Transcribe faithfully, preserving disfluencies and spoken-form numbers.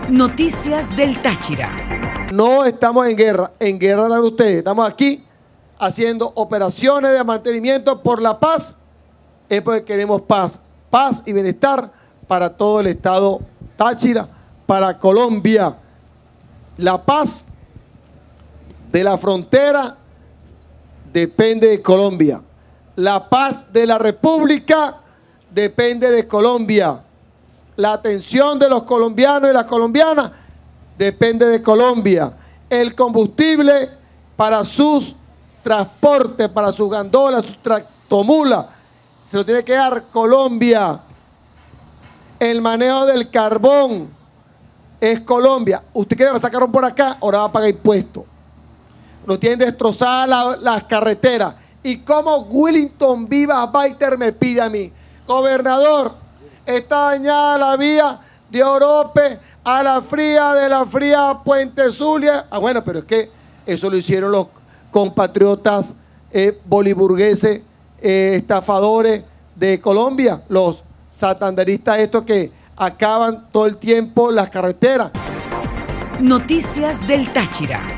Noticias del Táchira. No estamos en guerra, en guerra están ustedes. Estamos aquí haciendo operaciones de mantenimiento por la paz. Es porque queremos paz, paz y bienestar para todo el estado Táchira, para Colombia. La paz de la frontera depende de Colombia. La paz de la República depende de Colombia. La atención de los colombianos y las colombianas depende de Colombia. El combustible para sus transportes, para sus gandolas, sus tractomulas, se lo tiene que dar Colombia. El manejo del carbón es Colombia. Usted quiere sacaron por acá, ahora va a pagar impuestos. Nos tienen destrozadas la, las carreteras. Y como Willington Vivas Baiter me pide a mí, gobernador, está dañada la vía de Orope a la fría, de la fría a Puente Zulia. Ah, bueno, pero es que eso lo hicieron los compatriotas eh, boliburgueses, eh, estafadores de Colombia, los santanderistas estos que acaban todo el tiempo las carreteras. Noticias del Táchira.